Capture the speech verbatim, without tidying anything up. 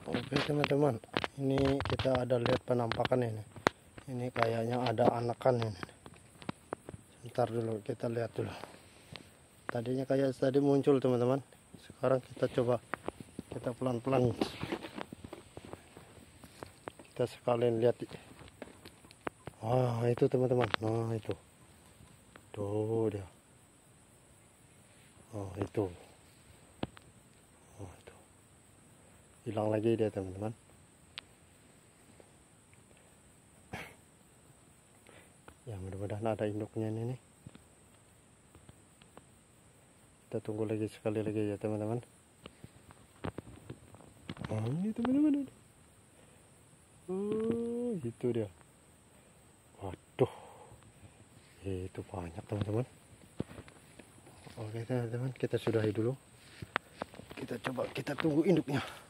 Oke teman-teman, ini kita ada lihat penampakan ini. Ini kayaknya ada anakan ini. Sebentar dulu, kita lihat dulu. Tadinya kayak tadi muncul teman-teman. Sekarang kita coba, kita pelan-pelan. Kita sekalian lihat. Wah itu teman-teman, nah itu. Tuh dia. Oh itu. Oh itu. Hilang lagi dia teman-teman. Ya mudah-mudahan ada induknya ini nih. Kita tunggu lagi sekali lagi ya teman-teman. Oh ini teman-teman. Oh itu dia. Waduh. Itu banyak teman-teman. Oke teman-teman, kita sudahi dulu. Kita coba kita tunggu induknya.